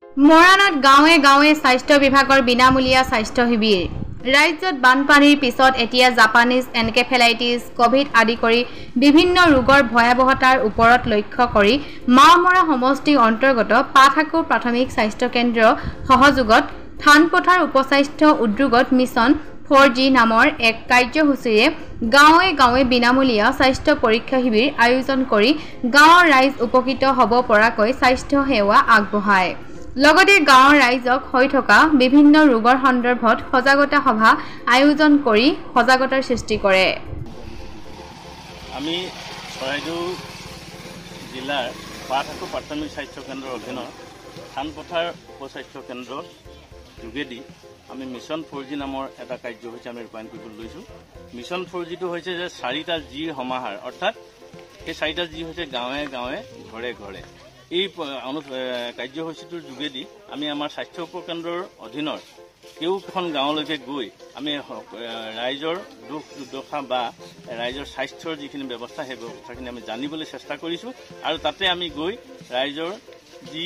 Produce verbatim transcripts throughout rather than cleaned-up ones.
মৰাণত গাঁৱে গাঁৱে স্বাস্থ্য বিভাগৰ বিনামূলীয়া স্বাস্থ্য শিবিৰ। ৰাজ্যত বানপানীৰ পিছত এতিয়া জাপানীজ এনকেফেলাইটিছ, কভিড আদি কৰি বিভিন্ন ৰোগৰ ভয়াৱহতাৰ ওপৰত লক্ষ্য কৰি মাওমৰা সমষ্টিৰ অন্তৰ্গত পাঠাকুৰ প্ৰাথমিক স্বাস্থ্য কেন্দ্ৰৰ সহযোগত থানপথাৰ উপস্বাস্থ্য উদ্যোগত মিছন ফ'ৰ জি নামৰ এক কাৰ্যসূচীৰে গাঁৱে গাঁৱে বিনামূলীয়া স্বাস্থ্য পৰীক্ষা শিবিৰ আয়োজন কৰি গাঁৱৰ ৰাইজ উপকৃত হ'ব পৰাকৈ স্বাস্থ্য সেৱা আগবঢ়ায়। লগতে গাঁৱৰ ৰাইজক হৈ থকা বিভিন্ন ৰোগৰ সন্দৰ্ভত সজাগতা সভা আয়োজন কৰি সজাগতাৰ সৃষ্টি কৰে। আমি চৰাইদেউ জিলাৰ পাঠাকুৰ প্ৰাথমিক স্বাস্থ্য কেন্দ্ৰৰ অধীনৰ থানপথাৰ উপস্বাস্থ্য কেন্দ্ৰৰ যোগেদি আমি মিছন ফ'ৰ জি নামৰ এটা কাৰ্যসূচী আমি ৰূপায়ণ কৰিবলৈ লৈছোঁ। মিছন ফ'ৰ জিটো হৈছে যে চাৰিটা জিৰ সমাহাৰ, অৰ্থাৎ সেই চাৰিটা জি হৈছে গাঁৱে গাঁৱে ঘৰে ঘৰে। এই কাৰ্যসূচীটোৰ যোগেদি আমি আমাৰ স্বাস্থ্য উপকেন্দ্ৰৰ অধীনৰ কেওখন গাঁৱলৈকে গৈ আমি ৰাইজৰ দুখ দুৰ্দশা বা ৰাইজৰ স্বাস্থ্যৰ যিখিনি ব্যৱস্থা সেই ব্যৱস্থাখিনি আমি জানিবলৈ চেষ্টা কৰিছোঁ আৰু তাতে আমি গৈ ৰাইজৰ যি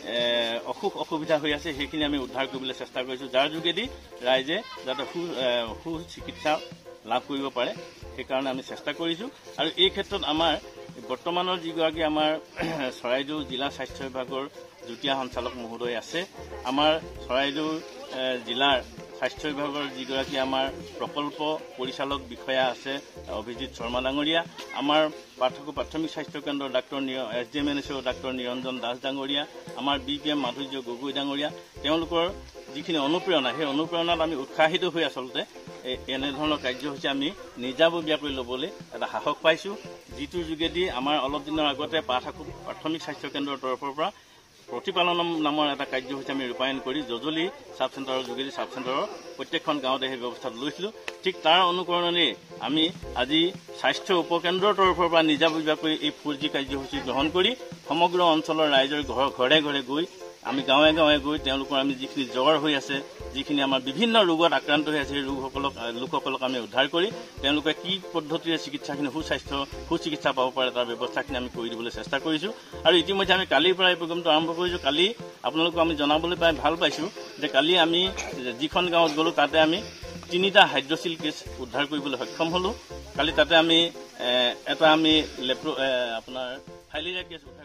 অসুখ অসুবিধা হৈ আছে সেইখিনি আমি উদ্ধাৰ কৰিবলৈ চেষ্টা কৰিছোঁ, যাৰ যোগেদি ৰাইজে যাতে সু সুচিকিৎসা লাভ কৰিব পাৰে সেইকাৰণে আমি চেষ্টা কৰিছোঁ। আৰু এই ক্ষেত্ৰত আমাৰ বৰ্তমানৰ যিগৰাকী আমাৰ চৰাইদেউ জিলা স্বাস্থ্য বিভাগৰ যুটীয়া সঞ্চালক মহোদয় আছে, আমাৰ চৰাইদেউ জিলাৰ স্বাস্থ্য বিভাগৰ যিগৰাকী আমাৰ প্ৰকল্প পৰিচালক বিষয়া আছে অভিজিত শৰ্মা ডাঙৰীয়া, আমাৰ পাঠাকুৰ প্ৰাথমিক স্বাস্থ্য কেন্দ্ৰৰ doctor S D M N এছৰ ডাক্তৰ নিৰঞ্জন দাস ডাঙৰীয়া, আমাৰ B P M Madhurya Gogoi ডাঙৰীয়া, তেওঁলোকৰ যিখিনি অনুপ্ৰেৰণা সেই অনুপ্ৰেৰণাত আমি উৎসাহিত হৈ আচলতে এনেধৰণৰ কাৰ্যসূচী আমি নিজাববীয়াকৈ ল'বলৈ এটা সাহস পাইছোঁ, যিটোৰ যোগেদি আমাৰ অলপ দিনৰ আগতে পাঠাকুৰ প্ৰাথমিক স্বাস্থ্য কেন্দ্ৰৰ তৰফৰ পৰা প্ৰতিপালন নামৰ এটা কাৰ্যসূচী আমি ৰূপায়ণ কৰি জজলি চাব চেণ্টাৰৰ যোগেদি চাব চেণ্টাৰৰ প্ৰত্যেকখন গাঁৱতে সেই ব্যৱস্থাটো লৈছিলোঁ। ঠিক তাৰ অনুকৰণেই আমি আজি স্বাস্থ্য উপকেন্দ্ৰৰ তৰফৰ পৰা নিজাববীয়াকৈ এই ফ'ৰ জি কাৰ্যসূচী গ্ৰহণ কৰি সমগ্ৰ অঞ্চলৰ ৰাইজৰ ঘৰ ঘৰে ঘৰে গৈ আমি গাঁৱে গাঁৱে গৈ তেওঁলোকৰ আমি যিখিনি জ্বৰ হৈ আছে, যিখিনি আমাৰ বিভিন্ন ৰোগত আক্ৰান্ত হৈ আছে সেই ৰোগসকলক লোকসকলক আমি উদ্ধাৰ কৰি তেওঁলোকে কি পদ্ধতিৰে চিকিৎসাখিনি সুস্বাস্থ্য সুচিকিৎসা পাব পাৰে তাৰ ব্যৱস্থাখিনি আমি কৰি দিবলৈ চেষ্টা কৰিছোঁ। আৰু ইতিমধ্যে আমি কালিৰ পৰা এই প্ৰগ্ৰেমটো আৰম্ভ কৰিছোঁ। কালি আপোনালোকক আমি জনাবলৈ পাই ভাল পাইছোঁ যে কালি আমি যিখন গাঁৱত গ'লোঁ তাতে আমি তিনিটা হাইড্ৰচিল কেছ উদ্ধাৰ কৰিবলৈ সক্ষম হ'লোঁ। কালি তাতে আমি এটা আমি লেপ্ৰ আপোনাৰ ফাইলেৰিয়া কেছ উদ্ধাৰ